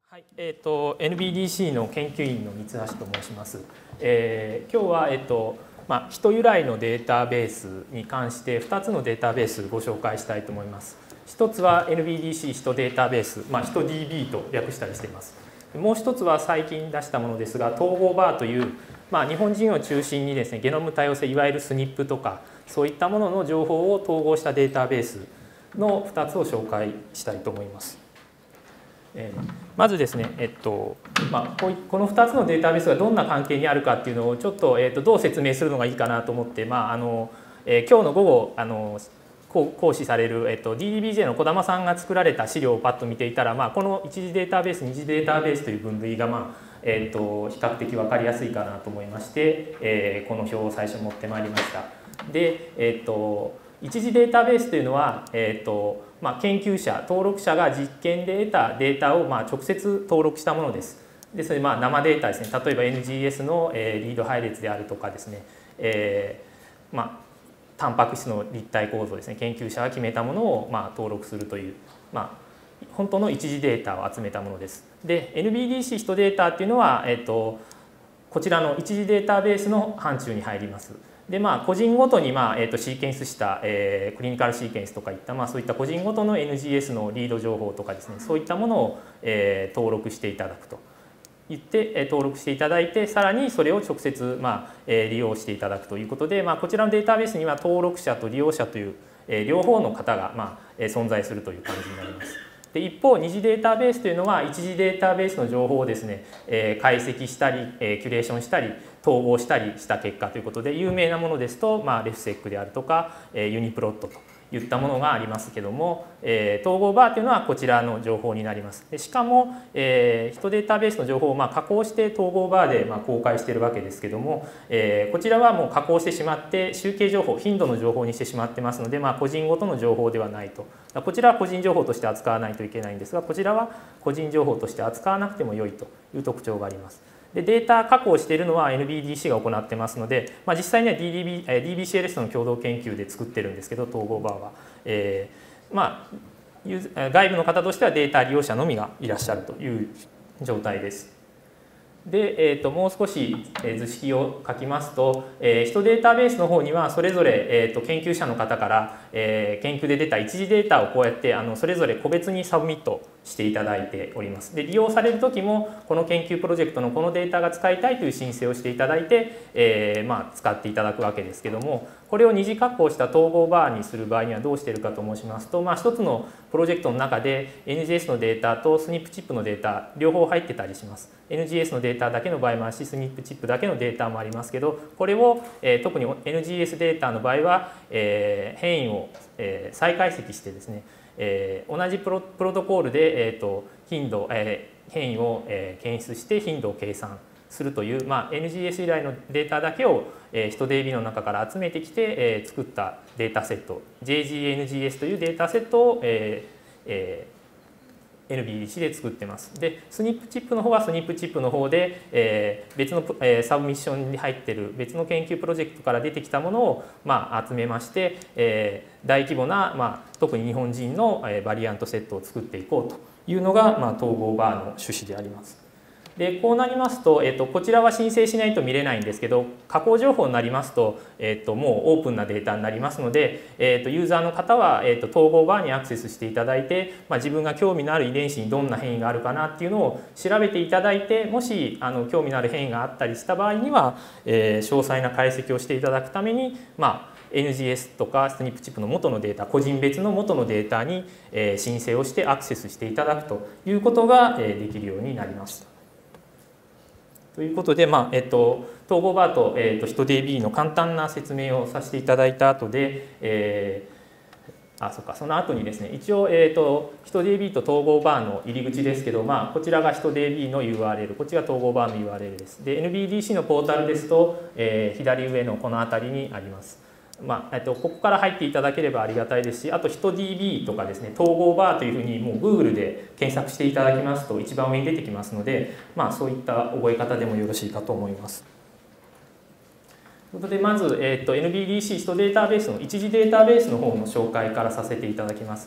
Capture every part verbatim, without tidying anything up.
はい、えーと、エヌビーディーシー の研究員の三橋と申します。えー、今日は、えーとまあ、人由来のデータベースに関してふたつのデータベースをご紹介したいと思います。ひとつは エヌビーディーシー 人データベース、まあ、人 ディービー と略したりしています。もう一つは最近出したものですが、統合バーという、まあ、日本人を中心にですね、ゲノム多様性、いわゆるスニップとか、そういったものの情報を統合したデータベースのふたつを紹介したいと思います。えー、まずですね、えっとまあ、こ, このふたつのデータベースがどんな関係にあるかっていうのをちょっと、えー、とどう説明するのがいいかなと思って、まああのえー、今日の午後あの講師される、えー、と ディーディービージェー の児玉さんが作られた資料をパッと見ていたら、まあ、この一次データベース二次データベースという分類が、まあえー、と比較的分かりやすいかなと思いまして、えー、この表を最初持ってまいりました。で、えー、と一次データベースというのは、えーとまあ、研究者登録者が実験で得たデータをまあ直接登録したものです。でそれまあ生データですね、例えば エヌジーエス のリード配列であるとかですね、えーまあ、タンパク質の立体構造ですね、研究者が決めたものをまあ登録するという、まあ、本当の一次データを集めたものです。で エヌビーディーシー 人データっていうのは、えーとこちらの一次データベースの範疇に入ります。でまあ、個人ごとに、まあえー、とシーケンスした、えー、クリニカルシーケンスとかいった、まあ、そういった個人ごとの エヌジーエス のリード情報とかですね、そういったものを、えー、登録していただくと言って、えー、登録していただいて、さらにそれを直接、まあえー、利用していただくということで、まあ、こちらのデータベースには登録者と利用者という、えー、両方の方が、まあえー、存在するという感じになります。で一方、二次データベースというのは一次データベースの情報をですね、えー、解析したり、えー、キュレーションしたり統合したりした結果ということで、有名なものですと、まあ、レフセックであるとか、えー、ユニプロットといったものがありますけども、えー、統合バーというのはこちらの情報になります。でしかも、えー、人データベースの情報をまあ加工して統合バーでまあ公開しているわけですけども、えー、こちらはもう加工してしまって集計情報、頻度の情報にしてしまってますので、まあ、個人ごとの情報ではないと。こちらは個人情報として扱わないといけないんですが、こちらは個人情報として扱わなくても良いという特徴があります。でデータ加工しているのは エヌビーディーシー が行ってますので、まあ、実際には ディーディービー、ディービーシーエルエス との共同研究で作ってるんですけど、統合バーは、えー、まあ外部の方としてはデータ利用者のみがいらっしゃるという状態です。で、えー、ともう少し図式を書きますと、えー、人データベースの方にはそれぞれ、えー、と研究者の方から、えー、研究で出た一次データをこうやってあのそれぞれ個別にサブミットしていただいております。で利用される時もこの研究プロジェクトのこのデータが使いたいという申請をしていただいて、えーまあ、使っていただくわけですけども、これを二次加工した統合バーにする場合にはどうしているかと申しますと、まあ、一つのプロジェクトの中で エヌジーエス のデータとスニップチップのデータ両方入ってたりします。エヌジーエス のデータだけの場合もあるし、スニップチップだけのデータもありますけど、これを、えー、特に エヌジーエス データの場合は、えー、変異を、えー、再解析してですね、えー、同じプ ロ, プロトコールで、えー、と頻度、えー、変異を、えー、検出して頻度を計算するという、まあ、エヌジーエス 由来のデータだけを、えー、人 ディービー の中から集めてきて、えー、作ったデータセット ジェージーエヌジーエス というデータセットを、えーえーエヌビーディーシー で作ってます。で、スニップチップの方はスニップチップの方で、えー、別の、えー、サブミッションに入っている別の研究プロジェクトから出てきたものを、まあ、集めまして、えー、大規模な、まあ、特に日本人の、えー、バリアントセットを作っていこうというのが、まあ、統合バーの趣旨であります。でこうなりますと、えー、とこちらは申請しないと見れないんですけど、加工情報になりますと、えー、ともうオープンなデータになりますので、えー、とユーザーの方は、えー、と統合バーにアクセスしていただいて、まあ、自分が興味のある遺伝子にどんな変異があるかなっていうのを調べていただいて、もしあの興味のある変異があったりした場合には、えー、詳細な解析をしていただくために、まあエヌジーエス とかスニップチップの元のデータ、個人別の元のデータに申請をしてアクセスしていただくということができるようになります。ということで、まあえっと、統合バーと、えっと、人 ディービー の簡単な説明をさせていただいた後で、えー、あそっかその後にですね、一応、えっと、人 ディービー と統合バーの入り口ですけど、まあ、こちらが人 ディービー の ユーアールエル、こっちが統合バーの ユーアールエル です。で エヌビーディーシー のポータルですと、えー、左上のこの辺りにあります。まあ、えっと、ここから入っていただければありがたいですし、あと人 ディービー とかですね、統合バーというふうにもう Google で検索していただきますと一番上に出てきますので、まあ、そういった覚え方でもよろしいかと思います。ということでまず、えっと、エヌビーディーシー 人データベースの一次データベースの方の紹介からさせていただきます。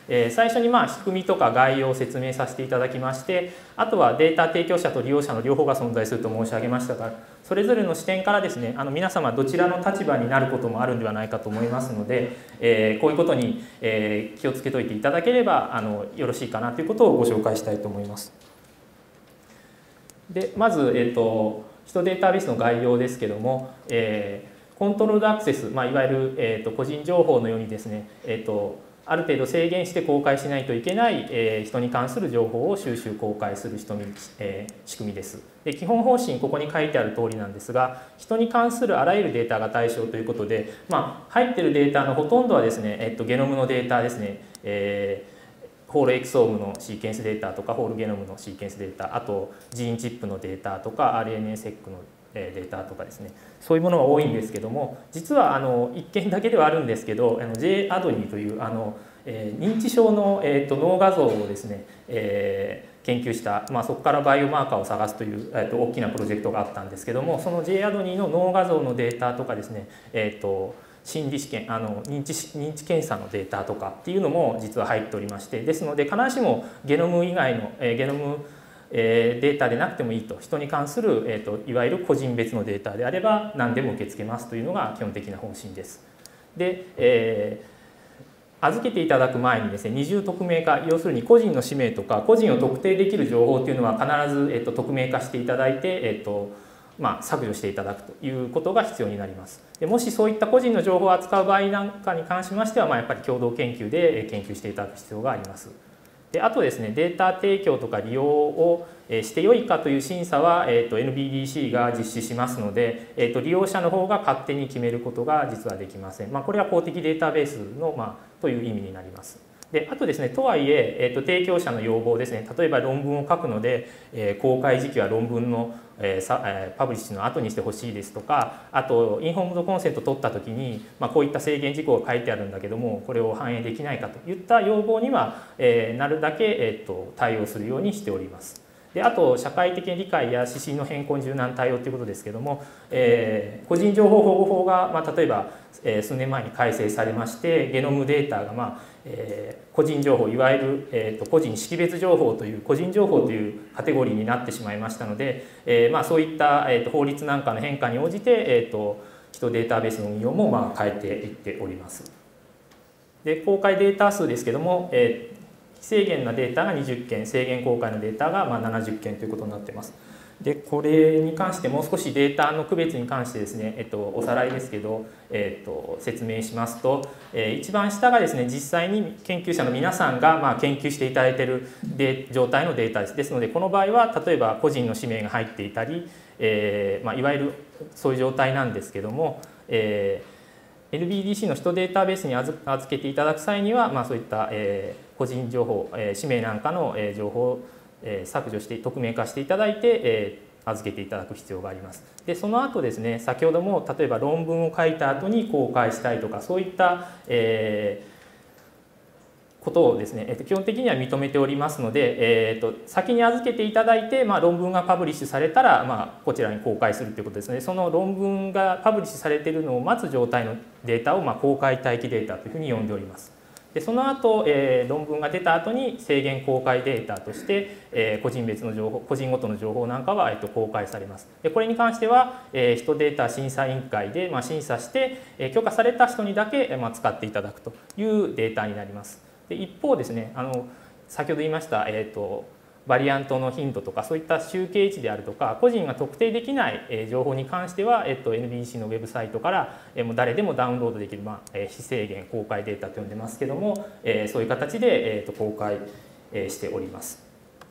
えー、最初にまあ仕組みとか概要を説明させていただきまして、あとはデータ提供者と利用者の両方が存在すると申し上げましたが、それぞれの視点からですね、あの皆様どちらの立場になることもあるんではないかと思いますので、えー、こういうことに、えー、気をつけといていただければあのよろしいかなということをご紹介したいと思います。でまず、えーと、人データベースの概要ですけども、えー、コントロールアクセス、まあ、いわゆる、えーと、個人情報のようにですね、えーとある程度制限して公開しないといけない、えー、人に関する情報を収集公開する人に、えー、仕組みです。で基本方針ここに書いてある通りなんですが、人に関するあらゆるデータが対象ということで、まあ、入ってるデータのほとんどはですね、えっと、ゲノムのデータですね、えー、ホールエクソームのシーケンスデータとかホールゲノムのシーケンスデータ、あとジーンチップのデータとか アールエヌエーセック のデータとかですね、そういうものが多いんですけども、実はあの一件だけではあるんですけど、あの ジェイアドニー というあの、えー、認知症の、えー、と脳画像をですね、えー、研究した、まあ、そこからバイオマーカーを探すという、えー、と大きなプロジェクトがあったんですけども、その ジェイアドニー の脳画像のデータとかですね、えー、と心理試験あの認知認知検査のデータとかっていうのも実は入っておりまして、ですので必ずしもゲノム以外の、えー、ゲノムデータでなくてもいいと、人に関する、えー、といわゆる個人別のデータであれば何でも受け付けますというのが基本的な方針です。で、えー、預けていただく前にですね、二重匿名化、要するに個人の氏名とか個人を特定できる情報というのは必ず、えー、と匿名化していただいて、えーとまあ、削除していただくということが必要になります。でもしそういった個人の情報を扱う場合なんかに関しましては、まあ、やっぱり共同研究で研究していただく必要があります。であとですね、データ提供とか利用をしてよいかという審査は、えー、と エヌビーディーシー が実施しますので、えー、と利用者の方が勝手に決めることが実はできません。まあ、これは公的データベースの、まあ、という意味になります。であとですね、とはいええー、と提供者の要望ですね、例えば論文を書くので、えー、公開時期は論文の、えーさえー、パブリッシュの後にしてほしいですとか、あとインフォームドコンセント取った時に、まあ、こういった制限事項が書いてあるんだけども、これを反映できないかといった要望には、えー、なるだけ、えー、と対応するようにしております。であと社会的理解や指針の変更に柔軟対応ということですけども、えー、個人情報保護法が、まあ、例えば、えー、数年前に改正されまして、ゲノムデータが、まあえー、個人情報いわゆる、えー、と個人識別情報という個人情報というカテゴリーになってしまいましたので、えーまあ、そういった、えー、と法律なんかの変化に応じて、えー、と人データベースの運用も、まあ、変えていっております。で公開データ数ですけども、えー非制限なデータがにじゅっけん、制限公開のデータがまあななじゅっけんということになっています。でこれに関してもう少しデータの区別に関してですね、えっと、おさらいですけど、えっと、説明しますと、えー、一番下がですね、実際に研究者の皆さんがまあ研究していただいているで状態のデータです。ですのでこの場合は例えば個人の氏名が入っていたり、えーまあ、いわゆるそういう状態なんですけども、えーエヌビーディーシー の人データベースに預けていただく際には、まあ、そういった、えー、個人情報、えー、氏名なんかの、えー、情報を、えー、削除して匿名化していただいて、えー、預けていただく必要があります。でその後ですね、先ほども例えば論文を書いた後に公開したいとか、そういった、えーことをですね、えー、と基本的には認めておりますので、えー、と先に預けていただいて、まあ、論文がパブリッシュされたら、まあ、こちらに公開するということですね。その論文がパブリッシュされているのを待つ状態のデータを、まあ、公開待機データというふうに呼んでおります。でその後、えー、論文が出た後に制限公開データとして、えー、個人別の情報、個人ごとの情報なんかは、えー、と公開されます。でこれに関しては、えー、人データ審査委員会で、まあ、審査して、えー、許可された人にだけ、まあ、使っていただくというデータになります。で一方ですね、あの先ほど言いました、えー、とバリアントの頻度とかそういった集計値であるとか個人が特定できない、えー、情報に関しては、えー、と エヌビーディーシー のウェブサイトから、えー、もう誰でもダウンロードできる、まあえー、非制限公開データと呼んでますけども、えー、そういう形で、えー、と公開、えー、しております。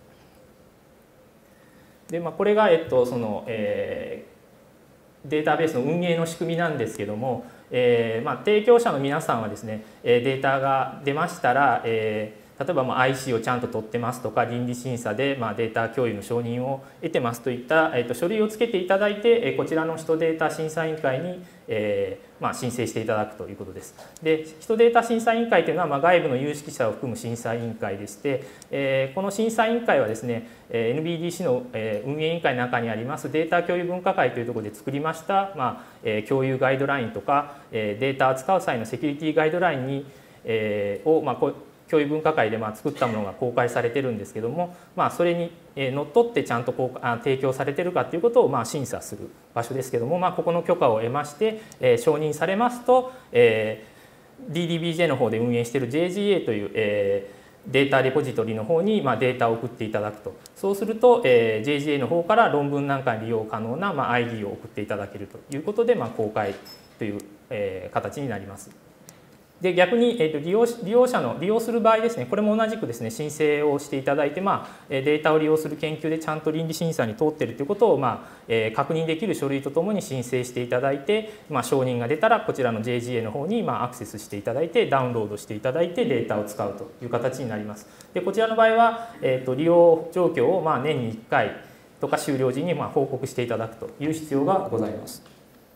で、まあ、これが、えーとそのえー、データベースの運営の仕組みなんですけども、えーまあ、提供者の皆さんはですね、データが出ましたら、えー、例えばまあ アイシー をちゃんと取ってますとか、倫理審査でまあデータ共有の承認を得てますといった、えー、と書類をつけていただいて、こちらの人データ審査委員会に、えーまあ、申請していただくということです。で、人データ審査委員会というのは、まあ、外部の有識者を含む審査委員会でして、えー、この審査委員会はですね、エヌビーディーシー の運営委員会の中にありますデータ共有分科会というところで作りました、まあ、共有ガイドラインとかデータを扱う際のセキュリティガイドラインに、えー、を、まあ、こ教育分科会でまあ作ったものが公開されてるんですけども、まあ、それにのっとってちゃんとこう提供されてるかということをまあ審査する場所ですけども、まあ、ここの許可を得まして、えー、承認されますと、えー、ディーディービージェー の方で運営している ジェージーエー という、えー、データレポジトリの方にまあデータを送っていただくと、そうすると、えー、ジェージーエー の方から論文なんかに利用可能なまあ アイディー を送っていただけるということで、まあ、公開という、えー、形になります。で逆に、えー、と利用利用者の利用する場合ですね、これも同じくですね申請をしていただいて、まあ、データを利用する研究でちゃんと倫理審査に通っているということを、まあえー、確認できる書類とともに申請していただいて、まあ、承認が出たらこちらの ジェージーエー の方に、まあ、アクセスしていただいてダウンロードしていただいてデータを使うという形になります。でこちらの場合は、えー、と利用状況をまあ年にいっかいとか終了時にまあ報告していただくという必要がございます。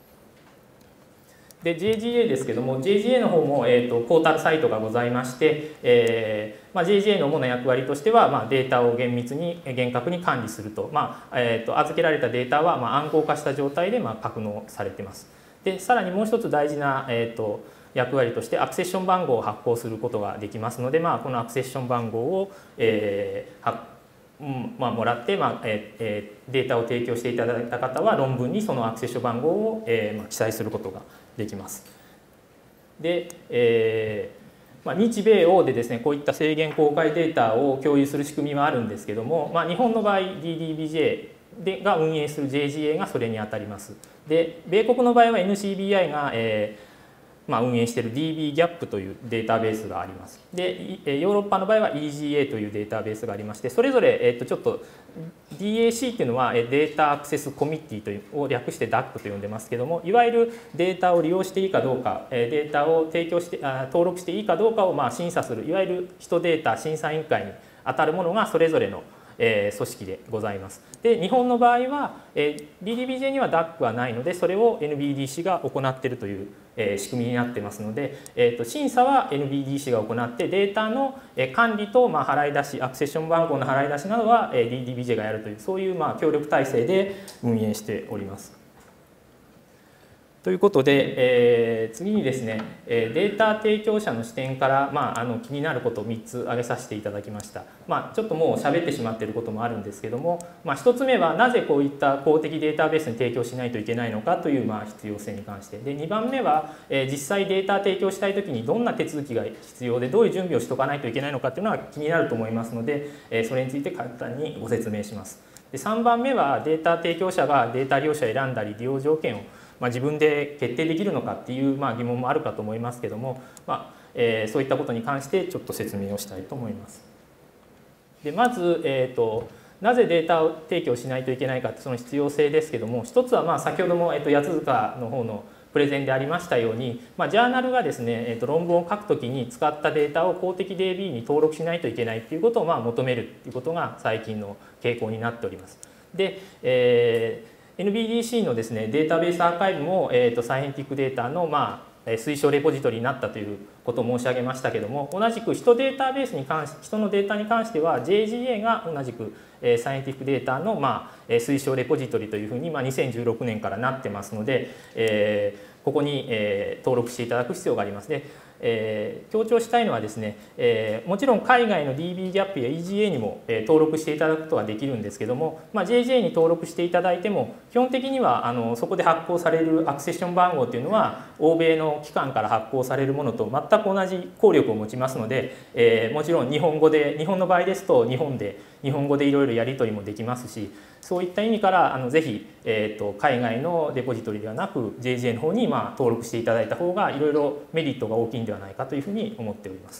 で ジェージーエー ですけども ジェージーエー の方も、えー、とポータルサイトがございまして、えーまあ、ジェージーエー の主な役割としては、まあ、データを厳密に厳格に管理すると、まあえー、と預けられたデータは、まあ、暗号化した状態で、まあ、格納されています。でさらにもう一つ大事な、えー、と役割としてアクセッション番号を発行することができますので、まあ、このアクセッション番号を、えーはまあ、もらって、まあえー、データを提供していただいた方は論文にそのアクセッション番号を、えーまあ、記載することができます。で、えーまあ、日米欧でですねこういった制限公開データを共有する仕組みはあるんですけども、まあ、日本の場合 ディーディービージェー でが運営する ジェージーエー がそれにあたります。で米国の場合は エヌシービーアイ が、えーまあ、運営している ディービーギャップ というデータベースがあります。でヨーロッパの場合は イージーエー というデータベースがありまして、それぞれ、えー、とちょっと ディーエーシー というのはデータアクセスコミッティというを略して ダック と呼んでますけども、いわゆるデータを利用していいかどうか、データを提供してあ登録していいかどうかをまあ審査するいわゆる人データ審査委員会にあたるものがそれぞれの組織でございます。で日本の場合は ディーディービージェー には ダック はないので、それを エヌビーディーシー が行っているという仕組みになってますので、えー、と審査は エヌビーディーシー が行ってデータの管理とまあ払い出しアクセッション番号の払い出しなどは ディーディービージェー がやるというそういうまあ協力体制で運営しております。ということで、えー、次にですねデータ提供者の視点から、まあ、あの気になることをみっつ挙げさせていただきました。まあ、ちょっともう喋ってしまっていることもあるんですけども、まあ、ひとつめはなぜこういった公的データベースに提供しないといけないのかというまあ必要性に関して、でにばんめは、えー、実際データ提供したいときにどんな手続きが必要でどういう準備をしておかないといけないのかというのは気になると思いますので、えー、それについて簡単にご説明します。でさんばんめはデータ提供者がデータ利用者を選んだり利用条件をまあ自分で決定できるのかっていうまあ疑問もあるかと思いますけども、まあえー、そういったことに関してちょっと説明をしたいと思います。でまず、えーと、なぜデータを提供しないといけないかってその必要性ですけども、一つはまあ先ほども、えーと、八塚の方のプレゼンでありましたように、まあ、ジャーナルがですね、えーと、論文を書くときに使ったデータを公的 ディービー に登録しないといけないということをまあ求めるということが最近の傾向になっております。で、えー エヌビーディーシー のですねデータベースアーカイブも、えーと、サイエンティックデータの、まあ、推奨レポジトリになったということを申し上げましたけども、同じく人データベースに関し人のデータに関しては ジェージーエー が同じくサイエンティックデータの、まあ、推奨レポジトリというふうに、まあ、にせんじゅうろくねんからなってますので、えー、ここに、えー、登録していただく必要があります。でえー、強調したいのはですね、えー、もちろん海外の ディービーギャップ や イージーエー にも、えー、登録していただくことができるんですけども、まあ、ジェージーエー に登録していただいても基本的にはあのそこで発行されるアクセッション番号というのは欧米の機関から発行されるものと全く同じ効力を持ちますので、えー、もちろん日本語で日本の場合ですと日本で日本語でいろいろやり取りもできますし、そういった意味からあのぜひ、えー、と海外のレポジトリではなく ジェージーエー の方にまあ登録していただいた方がいろいろメリットが大きいんではないかというふうに思っております。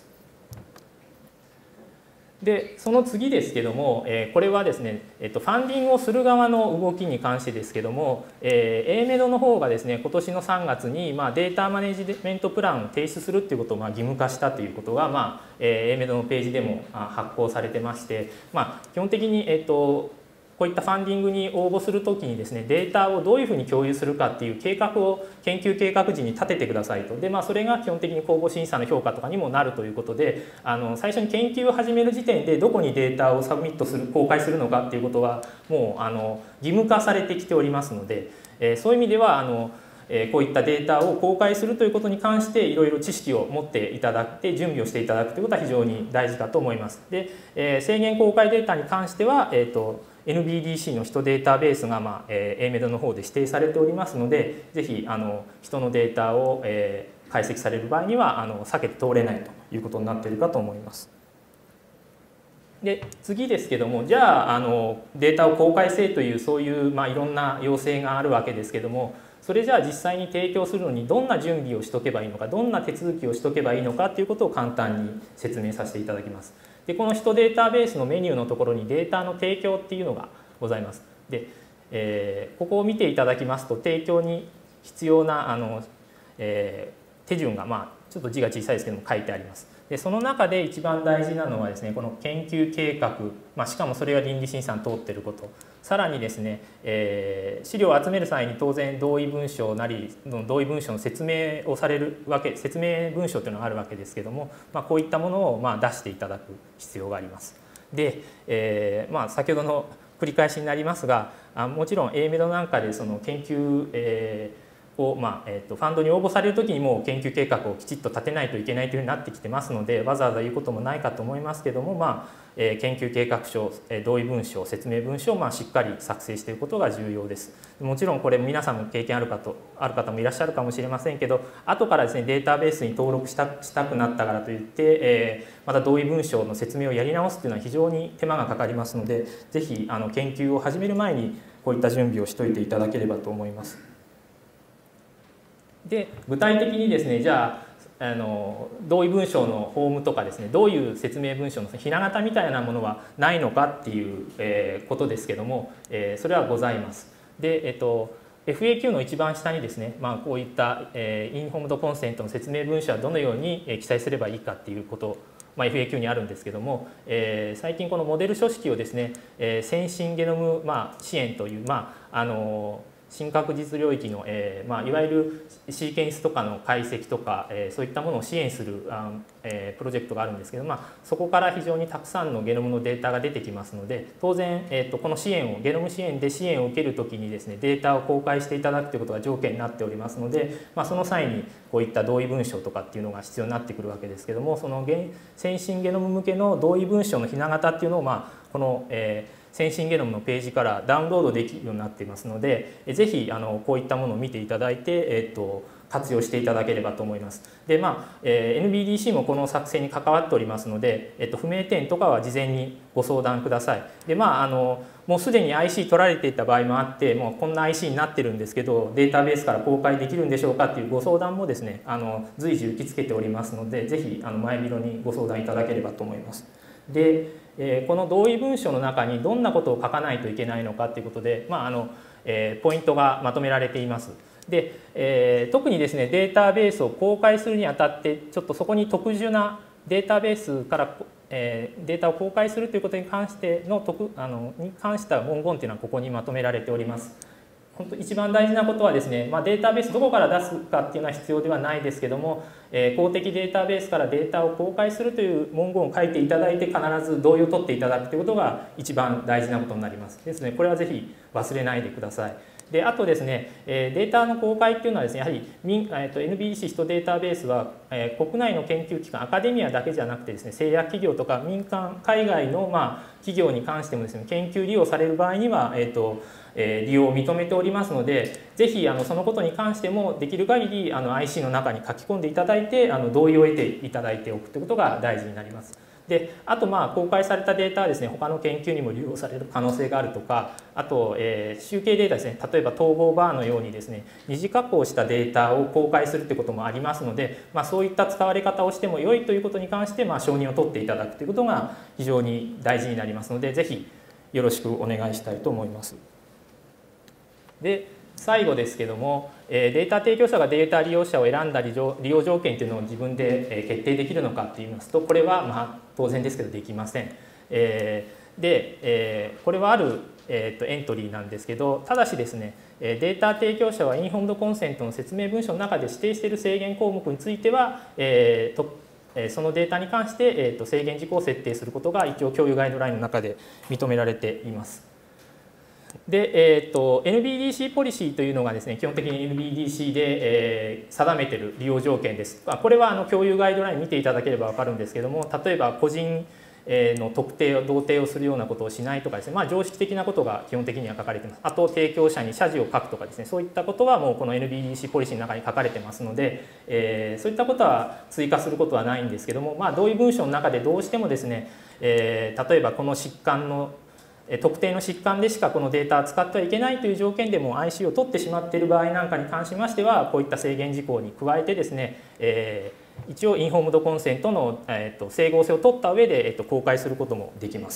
でその次ですけども、えー、これはですね、えっと、ファンディングをする側の動きに関してですけども、えー、エーメド の方がですね今年のさんがつに、まあ、データマネジメントプランを提出するっていうことをまあ義務化したということが、まあえー、エーメド のページでも発行されてまして、まあ、基本的に、えっとこういったファンディングに応募するときにですねデータをどういうふうに共有するかっていう計画を研究計画時に立ててくださいと。で、まあ、それが基本的に公募審査の評価とかにもなるということで、あの最初に研究を始める時点でどこにデータをサブミットする公開するのかっていうことはもうあの義務化されてきておりますので、えー、そういう意味ではあのえー、こういったデータを公開するということに関していろいろ知識を持っていただいて準備をしていただくということは非常に大事かと思います。で、えー、制限公開データに関しては、えーと、エヌビーディーシー の人データベースが、まあえー、エーメド の方で指定されておりますので、ぜひあの人のデータを、えー、解析される場合にはあの避けて通れないということになっているかと思います。で次ですけども、じゃあ、あのデータを公開せというそういう、まあ、いろんな要請があるわけですけども、それじゃあ実際に提供するのにどんな準備をしとけばいいのか、どんな手続きをしとけばいいのかということを簡単に説明させていただきます。でこの人データベースのメニューのところにデータの提供っていうのがございます。で、えー、ここを見ていただきますと、提供に必要なあの、えー、手順が、まあ、ちょっと字が小さいですけども書いてあります。でその中で一番大事なのはですね、この研究計画、まあ、しかもそれが倫理審査に通っていること、さらにですね、えー、資料を集める際に当然同意文書なりの同意文書の説明をされるわけ、説明文書というのがあるわけですけども、まあ、こういったものをまあ出していただく必要があります。で、えーまあ、先ほどの繰り返しになりますが、あもちろん エーメド なんかでその研究、えーをまあえー、とファンドに応募される時にもう研究計画をきちっと立てないといけないというふうになってきてますので、わざわざ言うこともないかと思いますけども、まあえー、研究計画書、えー、同意文書、説明文書をまあしっかり作成していくことが重要です。もちろんこれ皆さんも経験あるかとある方もいらっしゃるかもしれませんけど、後からですねデータベースに登録したしたくなったからといって、えー、また同意文書の説明をやり直すというのは非常に手間がかかりますので、ぜひあの研究を始める前にこういった準備をしておいていただければと思います。で具体的にですね、じゃあ、あの同意文書のフォームとかですね、どういう説明文書のひな形みたいなものはないのかっていう、えー、ことですけども、えー、それはございます。で、えっと、エフエーキュー の一番下にですね、まあ、こういった、えー、インフォームドコンセントの説明文書はどのように、えー、記載すればいいかっていうこと、まあ、エフエーキュー にあるんですけども、えー、最近このモデル書式をですね、えー、先進ゲノム、まあ、支援という、まああの新確実領域の、えーまあ、いわゆるシーケンスとかの解析とか、えー、そういったものを支援するあ、えー、プロジェクトがあるんですけど、まあ、そこから非常にたくさんのゲノムのデータが出てきますので、当然、えー、とこの支援をゲノム支援で支援を受けるときにですね、データを公開していただくということが条件になっておりますので、まあ、その際にこういった同意文書とかっていうのが必要になってくるわけですけども、その先進ゲノム向けの同意文書のひな形っていうのを、まあ、この、えー先進ゲノムのページからダウンロードできるようになっていますので、ぜひあのこういったものを見ていただいて、えっと、活用していただければと思います。で、まあ、えー、エヌビーディーシー もこの作成に関わっておりますので、えっと、不明点とかは事前にご相談ください。で、まあ、あのもうすでに アイシー 取られていた場合もあって、もうこんな アイシー になってるんですけど、データベースから公開できるんでしょうかっていうご相談もですね、あの随時受け付けておりますので、ぜひあの前広にご相談いただければと思います。で、えー、この同意文書の中にどんなことを書かないといけないのかということで、まああのえー、ポイントがまとめられています。で、えー、特にですねデータベースを公開するにあたってちょっとそこに特殊なデータベースから、えー、データを公開するということに関しての特あのに関した文言というのはここにまとめられております。本当一番大事なことはですね、まあ、データベースどこから出すかっていうのは必要ではないですけども、えー、公的データベースからデータを公開するという文言を書いていただいて必ず同意を取っていただくということが一番大事なことになります。ですのでこれはぜひ忘れないでください。であとですね、えー、データの公開っていうのはですね、やはり民、えー、と エヌビーディーシー ヒトデータベースは、えー、国内の研究機関アカデミアだけじゃなくてですね、製薬企業とか民間海外の、まあ、企業に関してもですね、研究利用される場合には、えーとえー、利用を認めておりますので、ぜひあのそのことに関してもできる限りあの アイシー の中に書き込んでいただいて、あの同意を得ていただいておくということが大事になります。であとまあ公開されたデータはですね他の研究にも利用される可能性があるとか、あと、えー、集計データですね、例えば統合バーのようにですね二次加工したデータを公開するということもありますので、まあ、そういった使われ方をしても良いということに関して、まあ、承認を取っていただくということが非常に大事になりますので、ぜひよろしくお願いしたいと思います。で最後ですけども、データ提供者がデータ利用者を選んだ利用条件というのを自分で決定できるのかといいますと、これはまあ当然ですけどできません。でこれはあるエントリーなんですけど、ただしですねデータ提供者はインフォームドコンセントの説明文書の中で指定している制限項目についてはそのデータに関して制限事項を設定することが一応共有ガイドラインの中で認められています。 で、えー、と エヌビーディーシー ポリシーというのがですね、基本的に エヌビーディーシー で、えー、定めている利用条件です。これはあの共有ガイドライン見ていただければ分かるんですけども、例えば個人の特定を同定をするようなことをしないとかですね、まあ、常識的なことが基本的には書かれています。あと提供者に謝辞を書くとかですね、そういったことはもうこの エヌビーディーシー ポリシーの中に書かれてますので、えー、そういったことは追加することはないんですけども、まあ、同意文書の中でどうしてもですね、えー、例えばこの疾患の特定の疾患でしかこのデータを使ってはいけないという条件でも アイシー を取ってしまっている場合なんかに関しましては、こういった制限事項に加えてですね、えー、一応インフォームドコンセントの、えー、と整合性を取った上で、えー、と公開することもできます。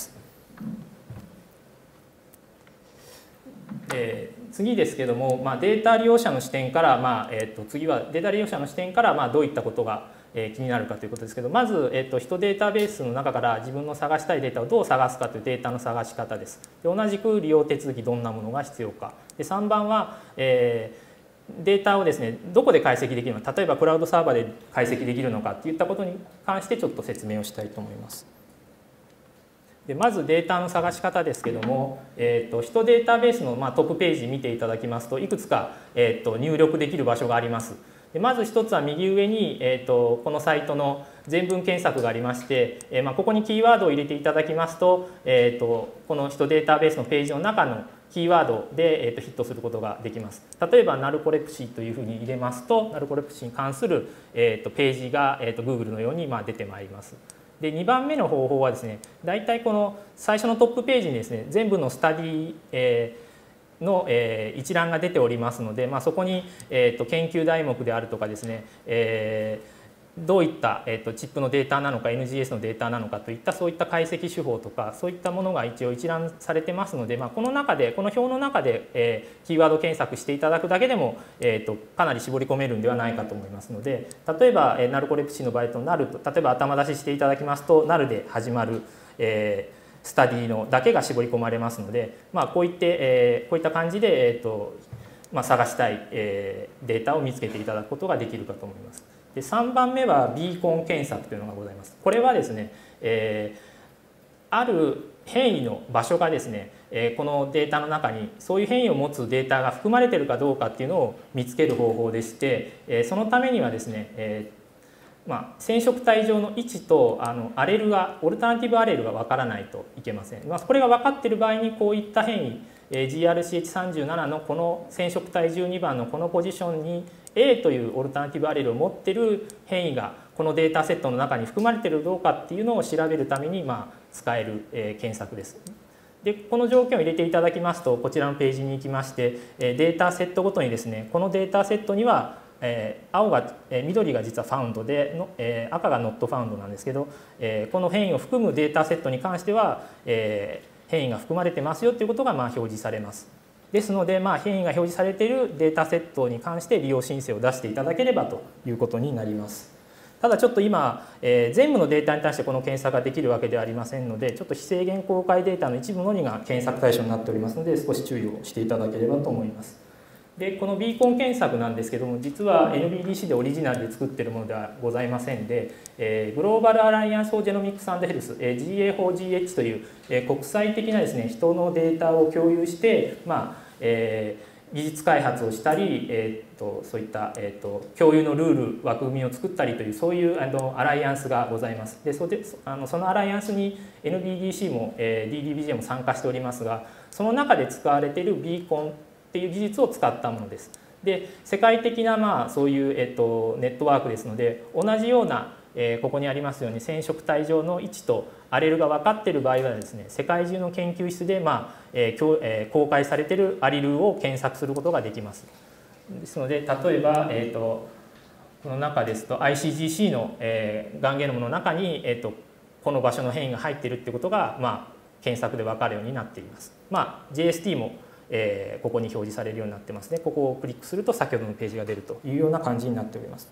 えー、次ですけども、まあ、データ利用者の視点から、まあえー、と次はデータ利用者の視点から、まあ、どういったことがえー、気になるかということですけど、まず、えー、と人データベースの中から自分の探したいデータをどう探すかというデータの探し方です。で、同じく利用手続きどんなものが必要か。で、さんばんは、えー、データをですねどこで解析できるのか、例えばクラウドサーバーで解析できるのかといったことに関してちょっと説明をしたいと思います。で、まずデータの探し方ですけども、えー、と人データベースの、まあ、トップページ見ていただきますと、いくつか、えー、と入力できる場所があります。で、まず一つは右上に、えー、とこのサイトの全文検索がありまして、えーまあ、ここにキーワードを入れていただきますと、えー、とこの人データベースのページの中のキーワードで、えー、とヒットすることができます。例えばナルコレプシーというふうに入れますと、ナルコレプシーに関する、えー、とページが、えー、と Google のように、まあ、出てまいります。で、にばんめの方法はですね、大体この最初のトップページにですね、全部のスタディ、えーの、えー、一覧が出ておりますので、まあ、そこに、えー、と研究題目であるとかですね、えー、どういった、えー、とチップのデータなのか エヌジーエス のデータなのかといったそういった解析手法とかそういったものが一応一覧されてますので、まあ、この中でこの表の中で、えー、キーワード検索していただくだけでも、えー、とかなり絞り込めるんではないかと思いますので、例えば、えー、ナルコレプシーの場合となると、例えば頭出ししていただきますとナルで始まる、えースタディのだけが絞り込まれますので、まあ、こういって、えー、こういった感じで、えーとまあ、探したい、えー、データを見つけていただくことができるかと思います。で、さんばんめはビーコン検索というのがございます。これはですね、えー、ある変異の場所がですね、えー、このデータの中にそういう変異を持つデータが含まれているかどうかっていうのを見つける方法でして、えー、そのためにはですね、えーまあ、染色体上の位置とあのアレルがオルタナティブアレルが分からないといけません。まあ、これが分かっている場合にこういった変異 ジーアールシーエイチさんじゅうなな のこの染色体じゅうにばんのこのポジションに A というオルタナティブアレルを持っている変異がこのデータセットの中に含まれているかどうかっていうのを調べるためにまあ使える検索です。で、この条件を入れていただきますとこちらのページに行きましてデータセットごとにですね、このデータセットにはえー、青が、えー、緑が実はファウンドでの、えー、赤がノットファウンドなんですけど、えー、この変異を含むデータセットに関しては、えー、変異が含まれてますよということがまあ表示されます。ですので、まあ、変異が表示されているデータセットに関して利用申請を出していただければということになります。ただちょっと今、えー、全部のデータに対してこの検索ができるわけではありませんので、ちょっと非制限公開データの一部のみが検索対象になっておりますので、少し注意をしていただければと思います。で、このビーコン検索なんですけども、実は エヌビーディーシー でオリジナルで作っているものではございませんで、えー、グローバルアライアンス・フォー・ジェノミックス・ヘルス、えー、ジーエーフォージーエイチ という、えー、国際的なですね、人のデータを共有して、まあえー、技術開発をしたり、えー、とそういった、えー、と共有のルール、枠組みを作ったりという、そういうあのアライアンスがございます。で、そであのそのアライアンスに エヌビーディーシー も、えー、ディーディービージェー も参加しておりますが、その中で使われているビーコンっていう技術を使ったものです。で、世界的なまあそういう、えっと、ネットワークですので、同じような、えー、ここにありますように染色体上の位置とアレルが分かっている場合はですね、世界中の研究室で、まあえーえー、公開されているアレルを検索することができます。ですので、例えば、えー、とこの中ですと アイシージーシー の、えー、がんゲノムの中に、えー、とこの場所の変異が入っているということが、まあ、検索で分かるようになっています。まあ、ジェイエスティー もえー、ここに表示されるようになってますね。ここをクリックすると先ほどのページが出るというような感じになっております。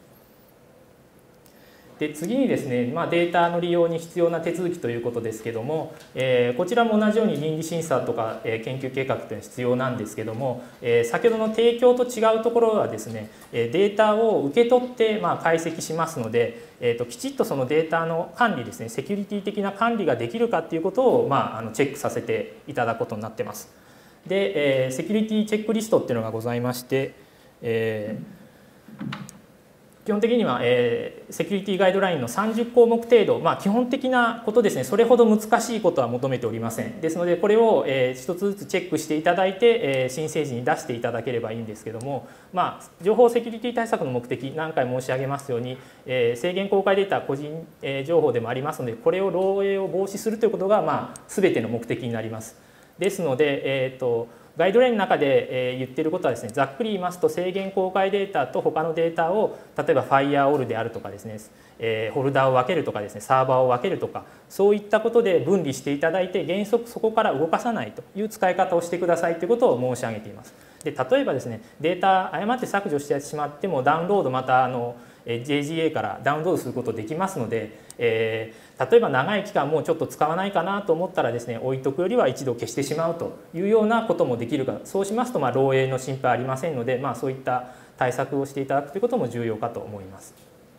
で、次にですね、まあ、データの利用に必要な手続きということですけども、えー、こちらも同じように倫理審査とか、えー、研究計画というのは必要なんですけども、えー、先ほどの提供と違うところはですね、データを受け取って、まあ、解析しますので、えー、ときちっとそのデータの管理ですね、セキュリティ的な管理ができるかということを、まあ、あのチェックさせていただくことになってます。 で、えー、セキュリティチェックリストっていうのがございまして、えー基本的には、えー、セキュリティガイドラインのさんじゅっこうもく程度、まあ、基本的なことですね、それほど難しいことは求めておりません。ですので、これを、えー、一つずつチェックしていただいて、えー、申請時に出していただければいいんですけども、まあ、情報セキュリティ対策の目的、何回申し上げますように、えー、制限公開データは個人、えー、情報でもありますので、これを漏洩を防止するということが、まあ、全ての目的になります。ですので、えーとガイドラインの中で、えー、言っていることはですね、ざっくり言いますと制限公開データと他のデータを例えばファイアーオールであるとかですね、えー、ホルダーを分けるとかですね、サーバーを分けるとか、そういったことで分離していただいて原則そこから動かさないという使い方をしてくださいということを申し上げています。で例えばですね、データ誤って削除してしまってもダウンロードまたあの ジェイジーエー からダウンロードすることできますので、えー、例えば長い期間もうちょっと使わないかなと思ったらですね、置いとくよりは一度消してしまうというようなこともできるか、そうしますとまあ漏洩の心配はありませんので、まあ、そういった対策をしていただくということも重要かと思います。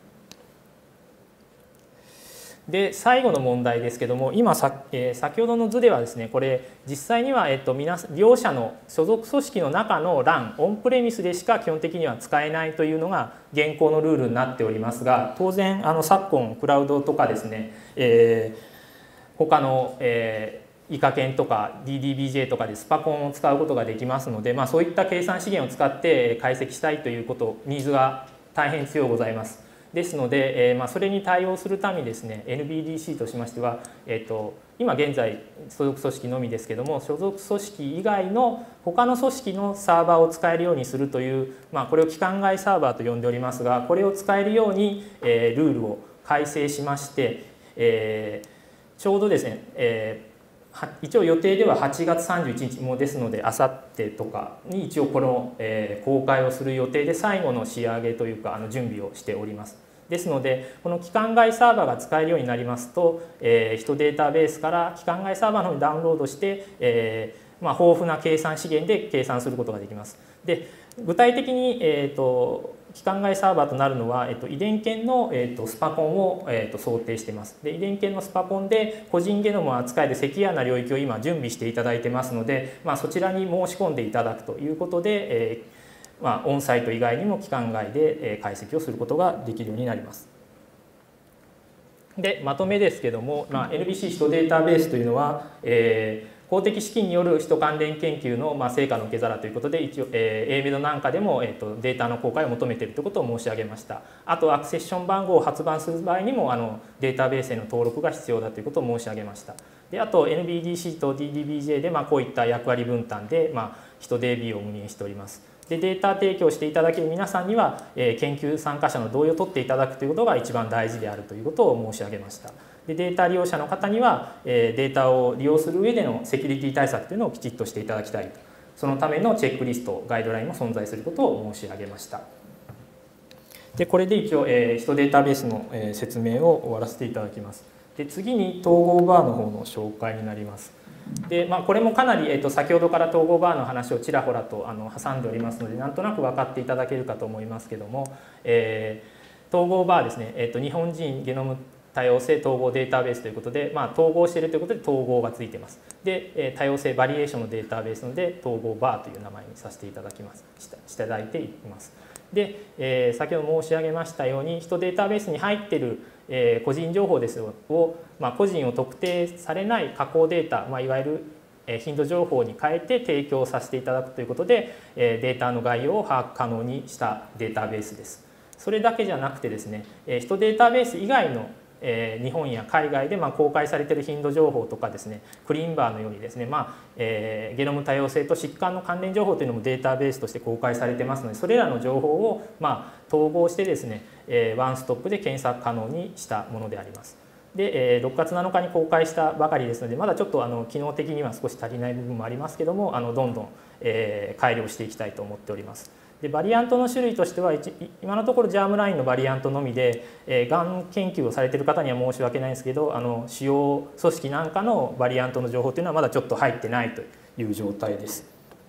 で最後の問題ですけども、今さ、えー、先ほどの図ではですね、これ実際には、えっと、皆利用者の所属組織の中の ラン オンプレミスでしか基本的には使えないというのが現行のルールになっておりますが、当然あの昨今クラウドとかですね、えー、他の、えーイカケンとか ディーディービージェー とかでスパコンを使うことができますので、まあ、そういった計算資源を使って解析したいということニーズが大変強いございます。ですので、えーまあ、それに対応するためにですね エヌビーディーシー としましては、えー、と今現在所属組織のみですけども、所属組織以外の他の組織のサーバーを使えるようにするという、まあ、これを期間外サーバーと呼んでおりますが、これを使えるように、えー、ルールを改正しまして、えー、ちょうどですね、えー一応予定でははちがつさんじゅういちにちもですので、あさってとかに一応この、えー、公開をする予定で最後の仕上げというかあの準備をしております。ですのでこの期間外サーバーが使えるようになりますと、えー、ヒトデータベースから期間外サーバーの方にダウンロードして、えーまあ、豊富な計算資源で計算することができます。で具体的に、えーと期間外サーバーとなるのは、えっと、遺伝圏の、えっと、スパコンを、えっと、想定しています。で遺伝圏のスパコンで個人ゲノムを扱えるセキュアな領域を今準備していただいてますので、まあ、そちらに申し込んでいただくということで、えーまあ、オンサイト以外にも期間外で解析をすることができるようになります。でまとめですけども、まあ、エヌビーシー ヒトデータベースというのは、えー公的資金によるヒト関連研究のまあ成果の受け皿ということで、一応、えー、エーメドなんかでも、えー、とデータの公開を求めているということを申し上げました。あとアクセッション番号を発売する場合にもあのデータベースへの登録が必要だということを申し上げました。であと エヌビーディーシー と ディーディービージェー でまあこういった役割分担で、まあ、ヒト デービー を運営しております。でデータ提供していただける皆さんには、えー、研究参加者の同意を取っていただくということが一番大事であるということを申し上げました。でデータ利用者の方には、えー、データを利用する上でのセキュリティ対策というのをきちっとしていただきたいと、そのためのチェックリストガイドラインも存在することを申し上げました。でこれで一応、えー、ヒトデータベースの、えー、説明を終わらせていただきます。で次に統合バーの方の紹介になります。でまあ、これもかなり、えー、と先ほどから統合バーの話をちらほらとあの挟んでおりますので、なんとなく分かっていただけるかと思いますけども、えー、統合バーですね、えー、と日本人ゲノム多様性統合データベースということで、まあ、統合しているということで統合がついています。で多様性バリエーションのデータベースので統合バーという名前にさせていただきますしていただいています。で、えー、先ほど申し上げましたようにヒトデータベースに入っている、えー、個人情報ですを、まあ、個人を特定されない加工データ、まあ、いわゆる頻度情報に変えて提供させていただくということで、えー、データの概要を把握可能にしたデータベースです。それだけじゃなくてですね、ヒトデータベース以外のえー、日本や海外でまあ公開されている頻度情報とかですね、クリーンバーのようにですね、まあえー、ゲノム多様性と疾患の関連情報というのもデータベースとして公開されてますので、それらの情報をまあ統合してですね、えー、ワンストップで検索可能にしたものであります。で、えー、ろくがつなのかに公開したばかりですので、まだちょっとあの機能的には少し足りない部分もありますけども、あのどんどん、えー、改良していきたいと思っております。でバリアントの種類としては今のところジャームラインのバリアントのみで、えー、がん研究をされている方には申し訳ないんですけど、あの主要組織なんかのバリアントの情報というのはまだちょっと入ってないという状態です。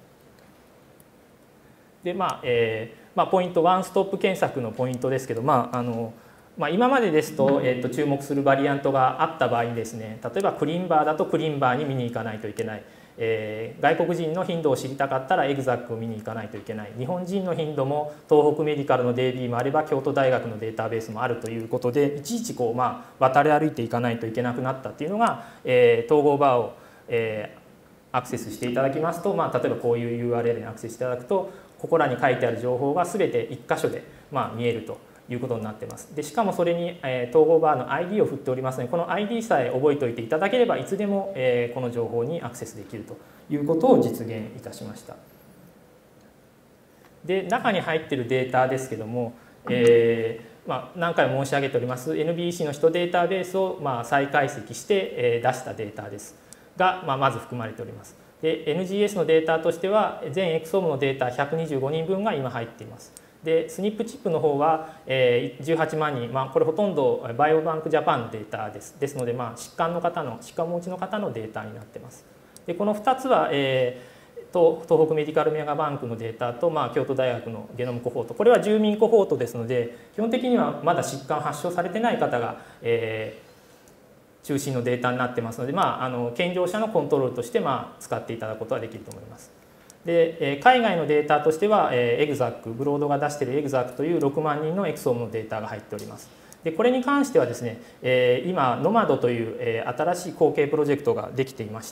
でまあえーまあ、ポイントワンストップ検索のポイントですけど、まああのまあ、今までですと、えー、と注目するバリアントがあった場合にですね、例えばクリンバーだとクリンバーに見に行かないといけない。 えー、外国人の頻度を知りたかったらエグザックを見に行かないといけない、日本人の頻度も東北メディカルの ディービー もあれば京都大学のデータベースもあるということで、いちいちこう、まあ、渡り歩いていかないといけなくなったっていうのが、えー、統合バーを、えー、アクセスしていただきますと、まあ、例えばこういう ユーアールエル にアクセスしていただくと、ここらに書いてある情報が全ていっ箇所で、まあ、見えるということになっています。でしかもそれに、えー、統合バーの アイディー を振っておりますので、この アイディー さえ覚えておいていただければいつでも、えー、この情報にアクセスできるということを実現いたしました。で中に入っているデータですけども、えーまあ、何回も申し上げております エヌビーディーシー の人データベースを、まあ、再解析して、えー、出したデータですが、まあ、まず含まれております。で エヌジーエス のデータとしては全エクソームのデータひゃくにじゅうごにんぶんが今入っています。でスニップチップの方はじゅうはちまんにん、まあ、これほとんどバイオバンクジャパンのデータです。ですので、まあ、疾患の方の疾患をお持ちの方のデータになっています。でこのふたつは、えー、東北メディカルメガバンクのデータと、まあ、京都大学のゲノムコホート、これは住民コホートですので基本的にはまだ疾患発症されてない方が、えー、中心のデータになってますので、まあ、あの健常者のコントロールとして、まあ、使っていただくことはできると思います。で海外のデータとしてはエグザック、ブロードが出しているエグザックというろくまんにんのエクソームのデータが入っております。でこれに関してはですね、今ノマドという新しい後継プロジェクトができていまして、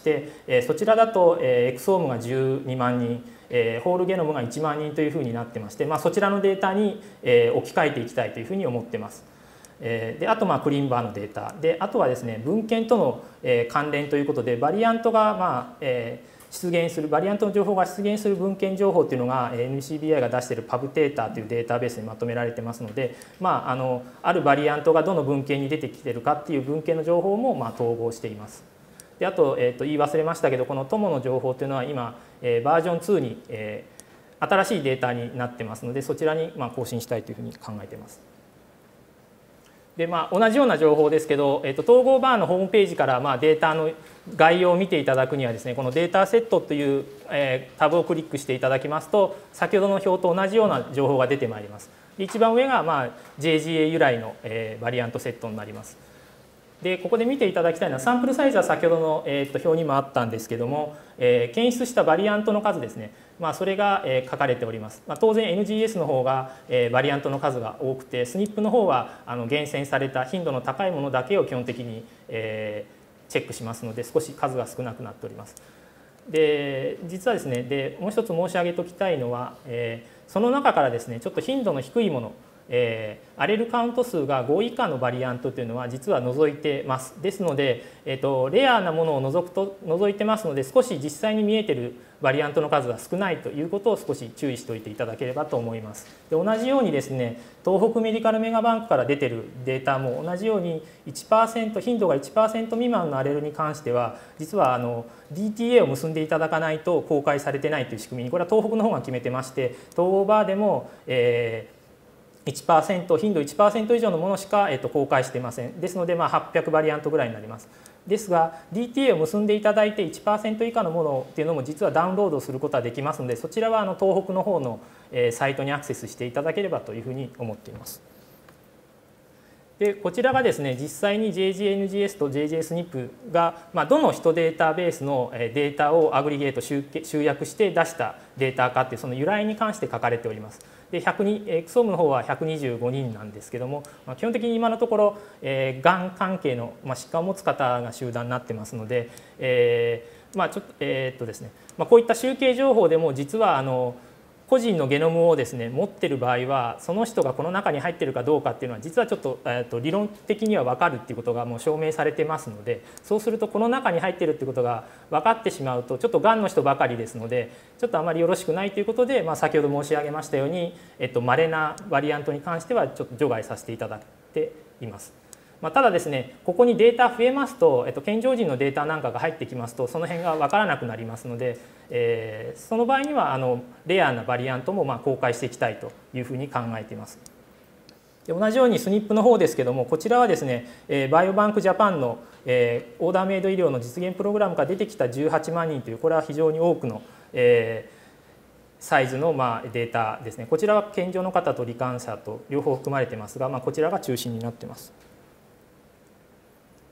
そちらだとエクソームがじゅうにまんにん、ホールゲノムがいちまんにんというふうになってまして、まあ、そちらのデータに置き換えていきたいというふうに思っています。であとまあクリーンバーのデータで、あとはですね文献との関連ということでバリアントがまあ、えー出現するバリアントの情報が出現する文献情報というのが エヌシービーアイ が出している パブ データというデータベースにまとめられてますので、まあ、あのあるバリアントがどの文献に出てきているかっていう文献の情報もまあ統合しています。であと、えー、と言い忘れましたけど、この友の情報というのは今、えー、バージョンツーに、えー、新しいデータになってますので、そちらにまあ更新したいというふうに考えています。でまあ、同じような情報ですけど、えー、と統合バーのホームページからまあデータの概要を見ていただくにはですね、このデータセットという、えー、タブをクリックしていただきますと、先ほどの表と同じような情報が出てまいります。一番上がまあ ジェージーエー 由来の、えー、バリアントセットになります。でここで見ていただきたいのは、サンプルサイズは先ほどの、えー、と表にもあったんですけども、えー、検出したバリアントの数ですね、まあ、それが、えー、書かれております。まあ、当然 エヌジーエス の方が、えー、バリアントの数が多くて、スニップの方はあの厳選された頻度の高いものだけを基本的に、えー、チェックしますので、少し数が少なくなっております。で実はですね、でもう一つ申し上げておきたいのは、えー、その中からですねちょっと頻度の低いもの、えー、アレルカウント数がご以下のバリアントというのは実は除いてます。ですので、えーと、レアなものを除くと除いてますので、少し実際に見えているバリアントの数が少ないということを少し注意しておいていただければと思います。で同じようにですね、東北メディカルメガバンクから出ているデータも同じように いちパーセント 頻度が いちパーセント 未満のアレルに関しては、実はあの ディーティーエー を結んでいただかないと公開されてないという仕組みに、これは東北の方が決めてまして、統合バーでも、えーいちパーセント、頻度 いちパーセント 以上のものしか、えっと、公開していません。ですので、まあ、はっぴゃくバリアントぐらいになります。ですが ディーティーエー を結んでいただいて いちパーセント 以下のものっていうのも実はダウンロードすることはできますので、そちらはあの東北の方の、えー、サイトにアクセスしていただければというふうに思っています。でこちらがですね、実際に ジェージーエヌジーエス と ジェージェー スニップが、まあ、どの人データベースのデータをアグリゲート集約して出したデータかっていうその由来に関して書かれております。でひゃくにエクソームの方はひゃくにじゅうごにんなんですけども、まあ、基本的に今のところ、えー、がん関係の、まあ、疾患を持つ方が集団になってますので、えーまあちょっとえーっとですねまあ、こういった集計情報でも実はあの個人のゲノムをですね持っている場合は、その人がこの中に入っているかどうかっていうのは実はちょっと、えー、と理論的には分かるっていうことがもう証明されてますので、そうするとこの中に入っているっていうことが分かってしまうと、ちょっとがんの人ばかりですのでちょっとあまりよろしくないということで、まあ、先ほど申し上げましたように、えっと、稀なバリアントに関してはちょっと除外させていただいています。まあ、ただですね、ここにデータ増えますと、えっと、健常人のデータなんかが入ってきますと、その辺が分からなくなりますので、えー、その場合にはあのレアなバリアントもまあ公開していきたいというふうに考えています。で同じようにスニップの方ですけども、こちらはですね、えー、バイオバンクジャパンの、えー、オーダーメイド医療の実現プログラムから出てきたじゅうはちまんにんという、これは非常に多くの、えーサイズのまあデータですね。こちらは健常の方と罹患者と両方含まれていますが、まあ、こちらが中心になっています。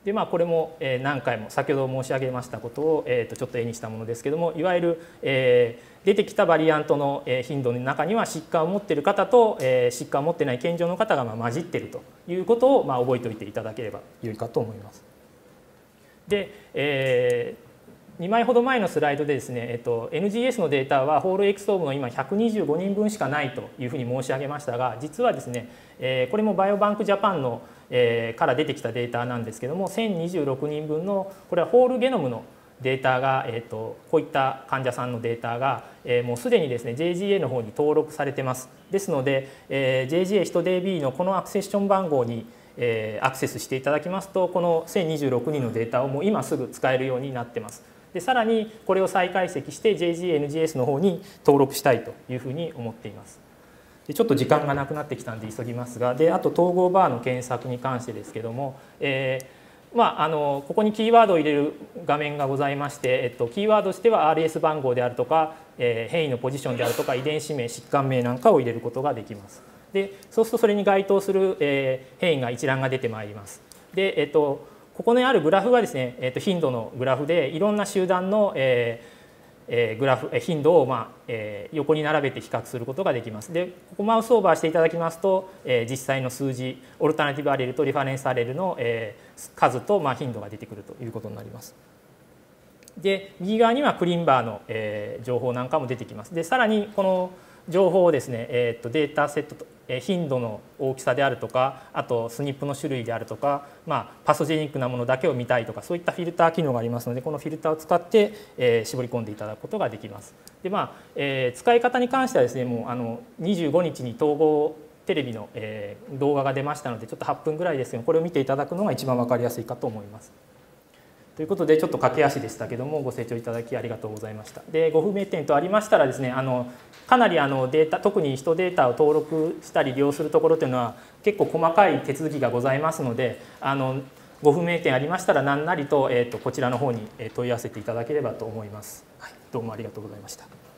でまあ、これも何回も先ほど申し上げましたことを、えー、とちょっと絵にしたものですけども、いわゆる、えー、出てきたバリアントの頻度の中には疾患を持っている方と、えー、疾患を持っていない健常の方がまあ混じっているということをまあ覚えておいていただければよいかと思います。で、えーにまいほど前のスライドでですね、えっと、エヌジーエス のデータはホールエクソームの今ひゃくにじゅうごにんぶんしかないというふうに申し上げましたが、実はですね、えー、これもバイオバンクジャパンの、えー、から出てきたデータなんですけども、せんにじゅうろくにんぶんのこれはホールゲノムのデータが、えー、とこういった患者さんのデータが、えー、もうすでにですね ジェイジーエー の方に登録されてます。ですので、えー、ジェイジーエー ヒト ディービー のこのアクセッション番号にえー、アクセスしていただきますと、このせんにじゅうろくにんのデータをもう今すぐ使えるようになってます。でさらにこれを再解析して ジェイジーエヌジーエス の方に登録したいというふうに思っています。でちょっと時間がなくなってきたんで急ぎますが、であと統合バーの検索に関してですけども、えーまあ、あのここにキーワードを入れる画面がございまして、えっと、キーワードとしては アールエス 番号であるとか、えー、変異のポジションであるとか遺伝子名疾患名なんかを入れることができます。でそうするとそれに該当する、えー、変異が一覧が出てまいります。で、えっと、ここにあるグラフはですね、えっと、頻度のグラフでいろんな集団の、えーえー、グラフ頻度を、まあえー、横に並べて比較することができます。でここマウスオーバーしていただきますと、えー、実際の数字オルタナティブアレルとリファレンスアレルの、えー、数と、まあ、頻度が出てくるということになります。で右側にはクリンバーの、えー、情報なんかも出てきます。でさらにこの情報をですね、えー、とデータセットと、えー、頻度の大きさであるとか、あとスニップの種類であるとか、まあ、パソジェニックなものだけを見たいとか、そういったフィルター機能がありますので、このフィルターを使って、えー、絞り込んでいただくことができます。で、まあえー、使い方に関してはですね、もうあのにじゅうごにちに統合テレビの、えー、動画が出ましたので、ちょっとはっぷんぐらいですけど、これを見ていただくのが一番分かりやすいかと思います。ということでちょっと駆け足でしたけども、ご清聴いただきありがとうございました。でご不明点とありましたらですね、あのかなりあのデータ、特に人データを登録したり利用するところというのは結構細かい手続きがございますので、あのご不明点ありましたら何なりと、えーとこちらの方に問い合わせていただければと思います。はい、どうもありがとうございました。